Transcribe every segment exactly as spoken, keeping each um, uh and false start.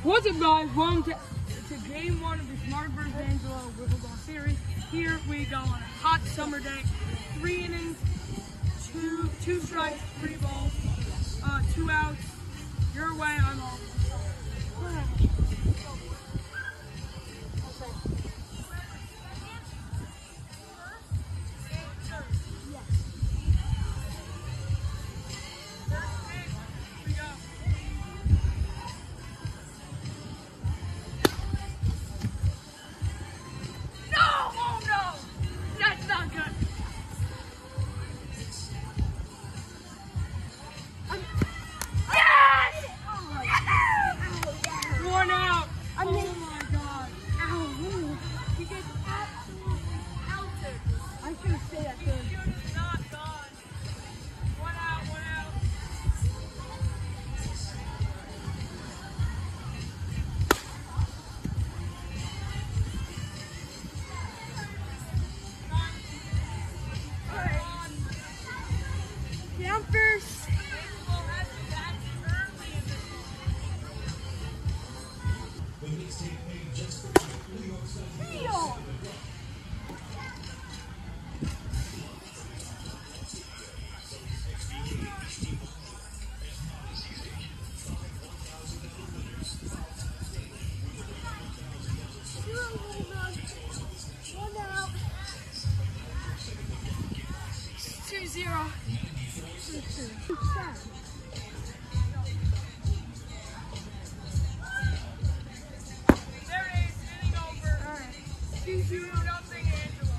What's up, guys? Welcome to, to game one of the Smart versus. Angelo Wiffle Ball Series. Here we go on a hot summer day. Three innings, two two strikes, three balls, uh, two outs. Your way, I'm all. Two zero. Two two. There it is, inning over. All right. Two zero, nothing, Angelo.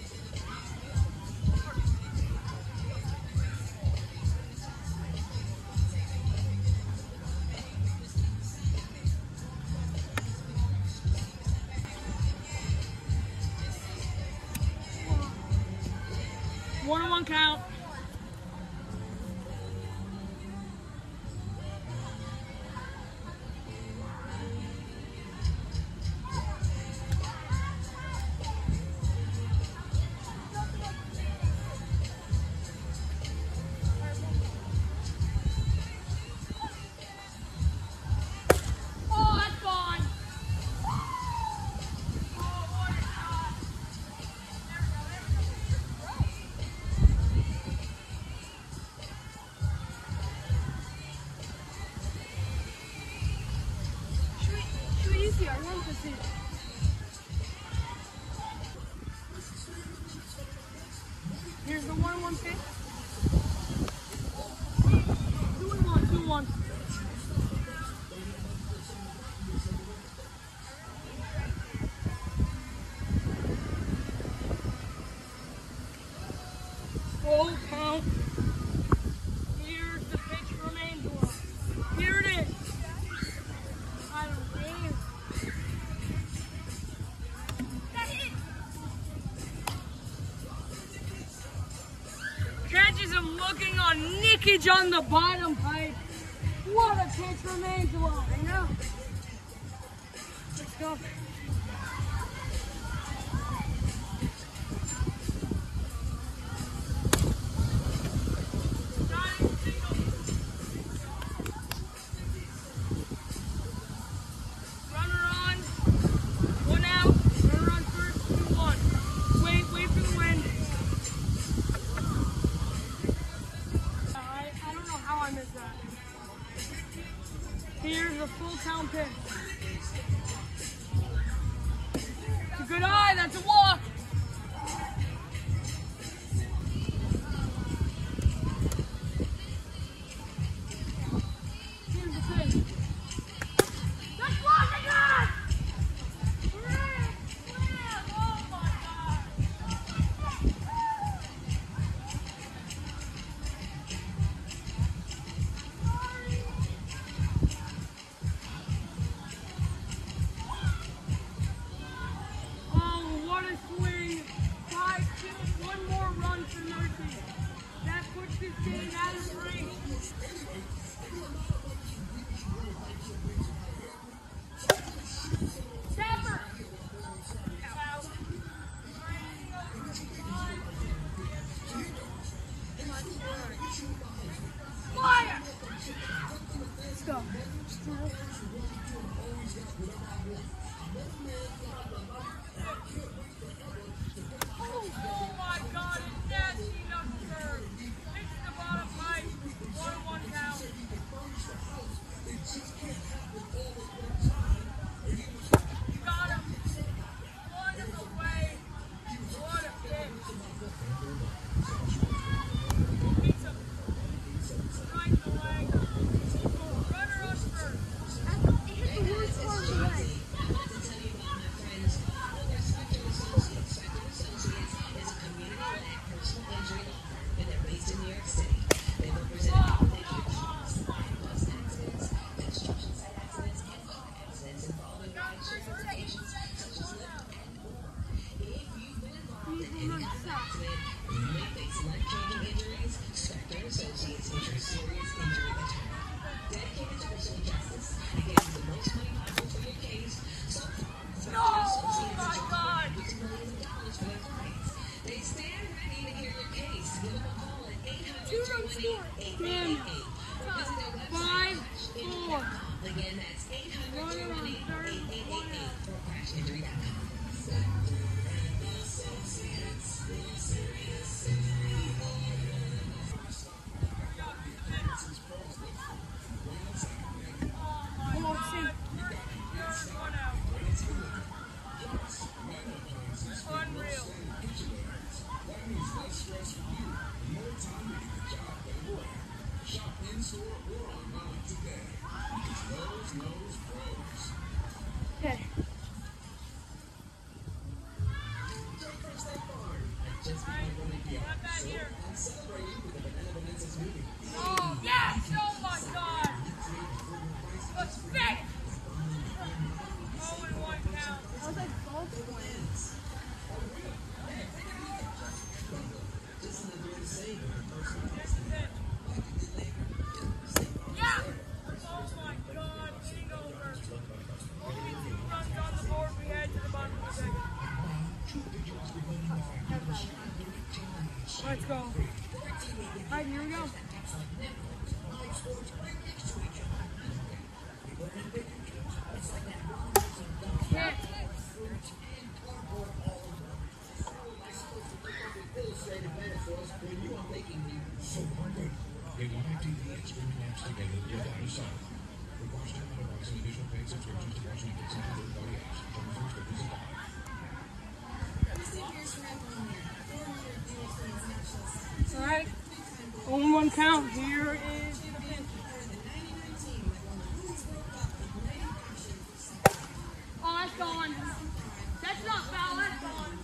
One on one count. Here's the one one pitch. Two and one, two one. Full count. Here's the pitch from Angelo. Here it is. I don't care. Catches him looking on nickage on the bottom pipe. What a pitch from Angelo. I know. Let's go. Runner on. One out. Runner on first. Two one. Wait, wait for the wind. I missed that. Here's a full count pitch. It's a good eye, that's a walk. Here's the pitch. That's walking on! Oh my God. What a swing! Again, that's eight hundred two one eight eight eight eight eight or crash injury dot com. Come on, see. Unreal. Shop in store or online today. Lowe's knows pros. Okay. Oh, yes! Oh my god! Let's fit! Oh, and one count. I was like, golf wins. Yeah! Oh my god, getting over. Only two runs on the board. We head to the bottom of the second. Let's go. Alright, here we go. Hit. Get live T V and streaming apps together without a sound. For Washington Motorbikes and additional paid subscriptions to Washington Dixon and third-party apps. Terms and restrictions apply. Alright. On one count. Here is the pitch. Oh, that's gone. That's not foul. That's gone.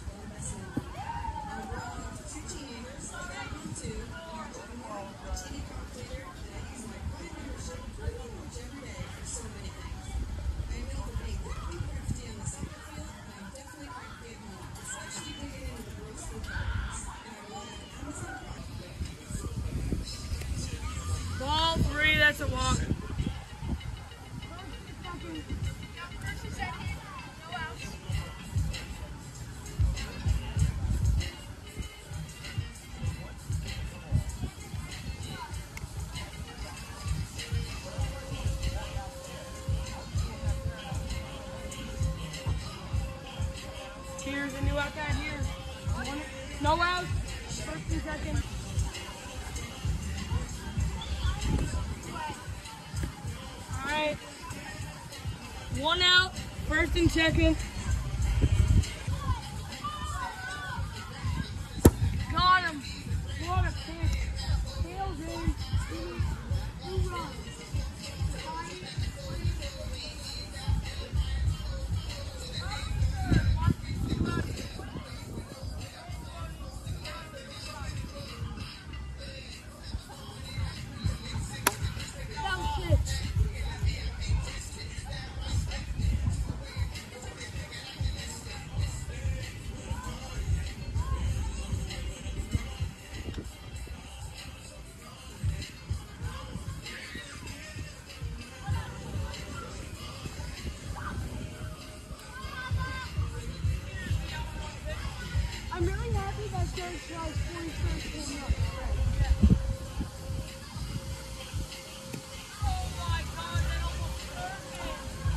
Ball three, that's a walk. Here's a new out guy here. One, no outs. First and second. Alright. One out. First and second. Got him. What a pitch. Tails in. Two runs. I'm really happy that George Charles forty-first came up. Oh my god, that almost perfect.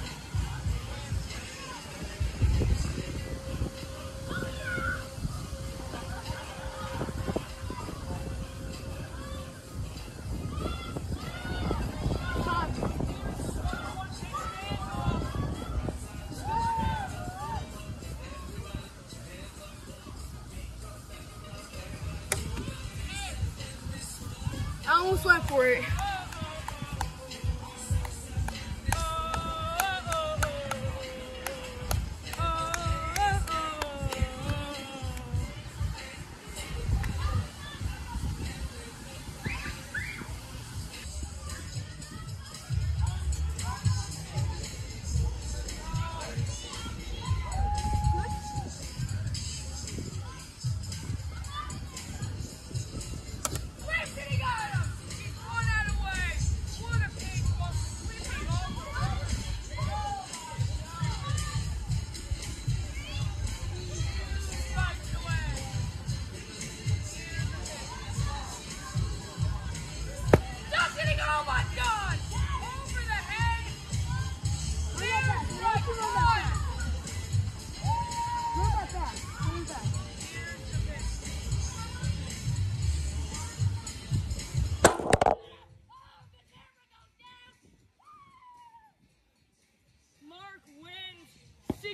I almost went for it. Where's he got him? He's going out of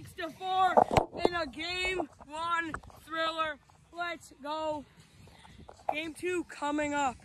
six to four in a game one thriller. Let's go. Game two coming up.